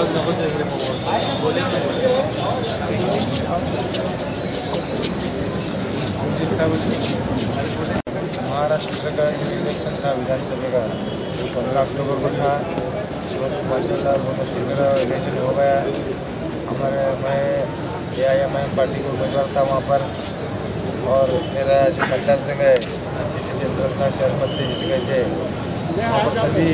महाराष्ट्र का जो इलेक्शन था विधानसभा का 15 अक्टूबर को था। माशाल्लाह बहुत शीघ्र इलेक्शन हो गया। मैं AIMIM पार्टी को उम्मीदवार था वहाँ पर, और मेरा जो मतदार संघ है सिटी सेंट्रल था, शहर मध्य जिसे कहते हैं, वहाँ पर सभी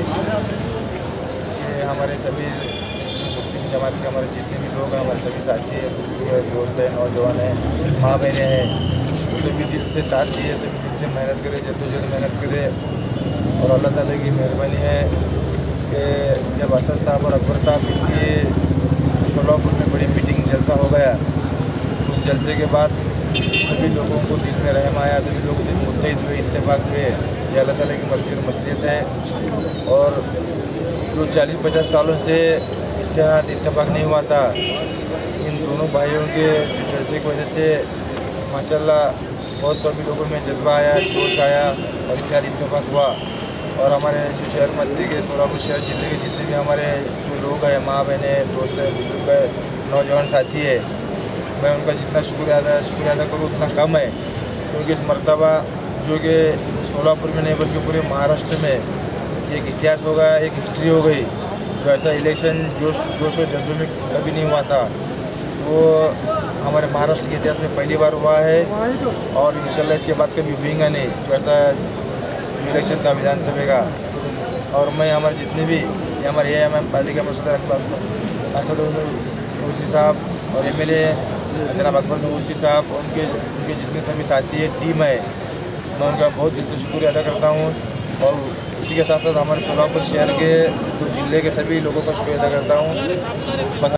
हमारे सभी मुस्लिम जमात के हमारे जितने भी लोग हैं, हमारे सभी साथी हैं, बुजुर्ग हैं, दोस्त हैं, नौजवान हैं, माँ बहनें हैं, सभी दिल से साथ दिए, सभी दिल से मेहनत करे, जद्दोजहद मेहनत करे। और अल्लाह ताला की मेहरबानी है कि जब असद साहब और अकबर साहब इनकी जो सोलापुर में बड़ी मीटिंग जलसा हो गया, उस जलसे के बाद सभी लोगों को दिल में रहम आया, सभी लोग दिल मुत्तहिद हुए, इत्तेफाक हुए। ये अल्लाह ताला की मर्ज़ी और मसलियत है। और जो 40-50 सालों से इत्तेफाक नहीं हुआ था, इन दोनों भाइयों के जो जलसे की वजह से माशाल्लाह बहुत सभी लोगों में जज्बा आया, जोश आया और इत्तेफाक हुआ। और हमारे जो शहर मध्य के सोलापुर शहर जिले के जितने भी हमारे जो लोग हैं, माँ बहनें, दोस्त हैं, बुजुर्ग है, नौजवान साथी है, मैं उनका जितना शुक्रिया अदा करूँ उतना कम है। क्योंकि इस मरतबा जो कि सोलापुर में नहीं बल्कि पूरे महाराष्ट्र में एक इतिहास हो गया, एक हिस्ट्री हो गई। जो ऐसा इलेक्शन जोश और जज्बे में कभी नहीं हुआ था, वो हमारे महाराष्ट्र के इतिहास में पहली बार हुआ है। और इंशाल्लाह इसके बाद कभी हुएगा नहीं जो ऐसा जो इलेक्शन था विधानसभा का। और मैं हमारे जितने भी हमारे AIMIM पार्टी के सदर असद ओवैसी साहब और MLA जनाब अकबर ओवैसी साहब, उनके जितने सभी साथी है, टीम है, मैं उनका बहुत दिल से शुक्रिया अदा करता हूँ। और इसी के साथ साथ हमारे सोलापुर शहर के जो जिले के सभी लोगों का शुक्रिया अदा करता हूँ।